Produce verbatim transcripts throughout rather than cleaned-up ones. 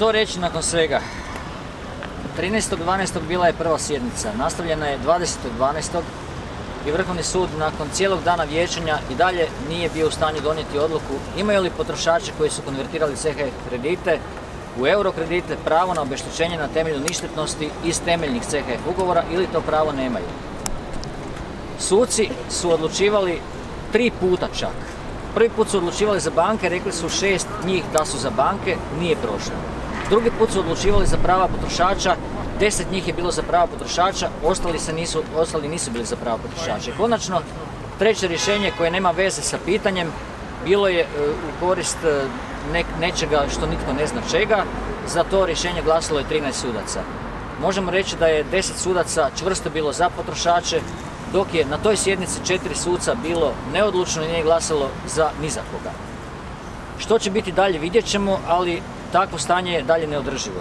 Što reći nakon svega? trinaestog dvanaestog bila je prva sjednica, nastavljena je dvadesetog dvanaestog i Vrhovni sud nakon cijelog dana vijećanja i dalje nije bio u stanju donijeti odluku imaju li potrošači koji su konvertirali C H F kredite u euro kredite pravo na obeštećenje na temelju ništetnosti iz temeljnih C H F ugovora ili to pravo nemaju. Suci su odlučivali tri puta čak. Prvi put su odlučivali za banke, rekli su šest njih da su za banke, nije prošlo. Drugi put su odlučivali za prava potrošača, deset njih je bilo za prava potrošača, ostali, se nisu, ostali nisu bili za prava potrošača. I konačno, treće rješenje koje nema veze sa pitanjem, bilo je u korist ne, nečega što nitko ne zna čega, za to rješenje glasalo je trinaest sudaca. Možemo reći da je deset sudaca čvrsto bilo za potrošače, dok je na toj sjednici četiri suca bilo neodlučno i nije glasalo za ni za koga. Što će biti dalje vidjet ćemo, ali takvo stanje je dalje neodrživo.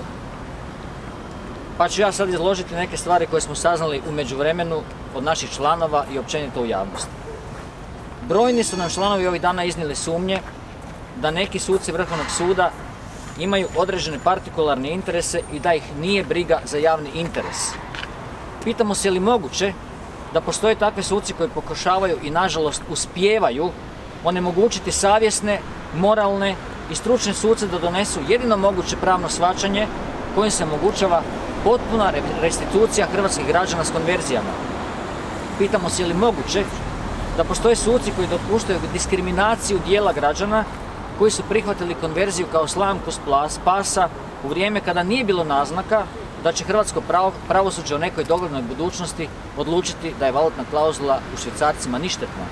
Pa ću ja sad izložiti neke stvari koje smo saznali u međuvremenu od naših članova i općenito u javnosti. Brojni su nam članovi ovih dana iznijeli sumnje da neki suci Vrhovnog suda imaju određene partikularne interese i da ih nije briga za javni interes. Pitamo se je li moguće da postoje takve suci koji pokušavaju i nažalost uspijevaju onemogućiti savjesne, moralne i stručne suce da donesu jedino moguće pravno shvaćanje kojim se omogućava potpuna restitucija hrvatskih građana s konverzijama. Pitamo se je li moguće da postoje suci koji dopuštaju diskriminaciju dijela građana koji su prihvatili konverziju kao slamku spasa u vrijeme kada nije bilo naznaka da će hrvatsko pravo, pravosuđe u nekoj doglednoj budućnosti odlučiti da je valutna klauzula u švicarcima ništetna.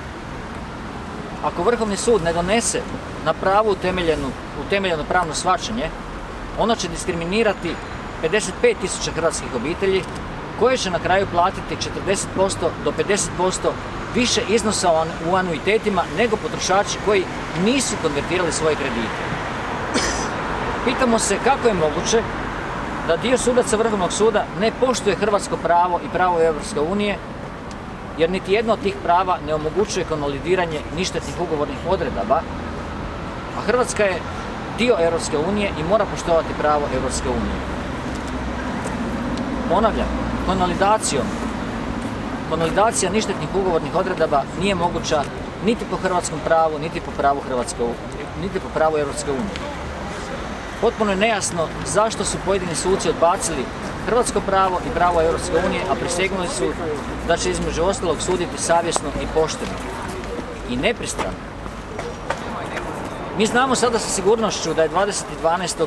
Ako Vrhovni sud ne donese na pravu utemeljenu, utemeljeno pravno shvaćanje, ono će diskriminirati pedeset pet tisuća hrvatskih obitelji koje će na kraju platiti četrdeset posto do pedeset posto više iznosa u anuitetima nego potrošači koji nisu konvertirali svoje kredite. Pitamo se kako je moguće da dio sudaca Vrhovnog suda ne poštuje hrvatsko pravo i pravo Europske unije, jer niti jedno od tih prava ne omogućuje konvalidiranje ništetnih ugovornih odredaba, a Hrvatska je dio Europske unije i mora poštovati pravo Europske unije. Ponavljam, konvalidacijom, konvalidacija ništetnih ugovornih odredaba nije moguća niti po hrvatskom pravu, niti po pravu Hrvatske, niti po pravu Europske unije. Potpuno je nejasno zašto su pojedini suci odbacili hrvatsko pravo i pravo Europske unije, a prisegnuli su da će između ostalog suditi savjesno i pošteno i nepristrano. Mi znamo sada sa sigurnošću da je dvadesetog dvanaestog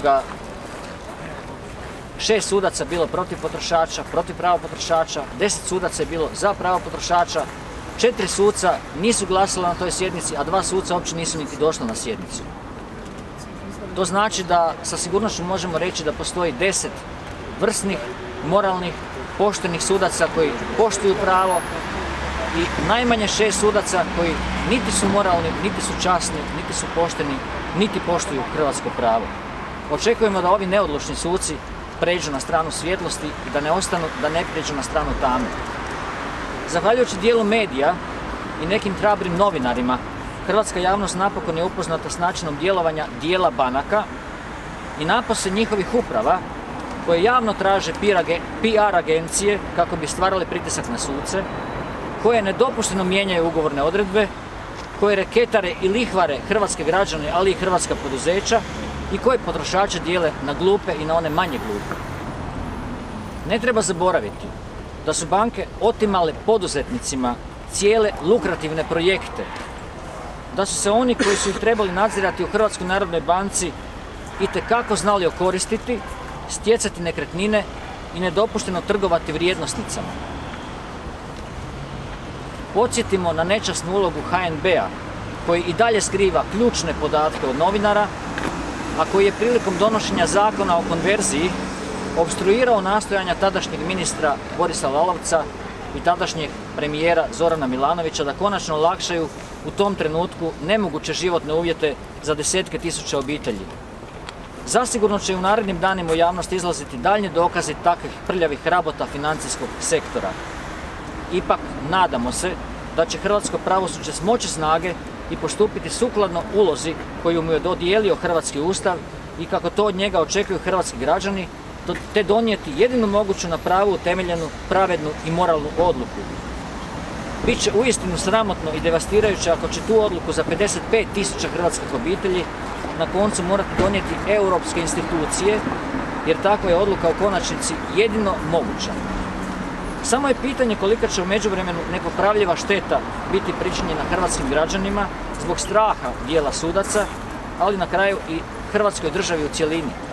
šest sudaca bilo protiv potrošača, protiv prava potrošača, deset sudaca je bilo za pravo potrošača, četiri suca nisu glasala na toj sjednici, a dva suca uopće nisu niti došla na sjednicu. To znači da sa sigurnošću možemo reći da postoji deset vrsnih, moralnih, poštenih sudaca koji poštuju pravo i najmanje šest sudaca koji niti su moralni, niti su časni, niti su pošteni, niti poštuju hrvatsko pravo. Očekujemo da ovi neodlučni suci pređu na stranu svjetlosti i da ne ostanu, da ne pređu na stranu tame. Zahvaljujući dijelu medija i nekim hrabrim novinarima, hrvatska javnost napokon je upoznata s načinom djelovanja dijela banaka i napose njihovih uprava koje javno traže P R agencije kako bi stvarali pritisak na suce, koje nedopušteno mijenjaju ugovorne odredbe, koje reketare i lihvare hrvatske građane, ali i hrvatska poduzeća i koje potrošače dijele na glupe i na one manje glupe. Ne treba zaboraviti da su banke otimale poduzetnicima cijele lukrativne projekte, da su se oni koji su ih trebali nadzirati u Hrvatskoj narodnoj banci itekako znali okoristiti, stjecati nekretnine i nedopušteno trgovati vrijednosnicama. Podsjetimo na nečasnu ulogu H N B-a koji i dalje skriva ključne podatke od novinara, a koji je prilikom donošenja zakona o konverziji opstruirao nastojanja tadašnjeg ministra Borisa Lalovca i tadašnjeg premijera Zorana Milanovića da konačno olakšaju u tom trenutku nemoguće životne uvjete za desetke tisuća obitelji. Zasigurno će u narednim danima u javnosti izlaziti daljnji dokazi takvih prljavih rabota financijskog sektora. Ipak, nadamo se da će hrvatsko pravosuđe smoći snage i postupiti sukladno ulozi koju mu je dodijelio Hrvatski ustav i kako to od njega očekuju hrvatski građani, te donijeti jedinu moguću na pravu utemeljenu, pravednu i moralnu odluku. Biće uistinu sramotno i devastirajuće ako će tu odluku za pedeset pet tisuća hrvatskih obitelji na koncu morati donijeti europske institucije, jer takva je odluka u konačnici jedino moguća. Samo je pitanje kolika će u međuvremenu nepopravljiva šteta biti pričinjena hrvatskim građanima zbog straha dijela sudaca, ali na kraju i hrvatskoj državi u cjelini.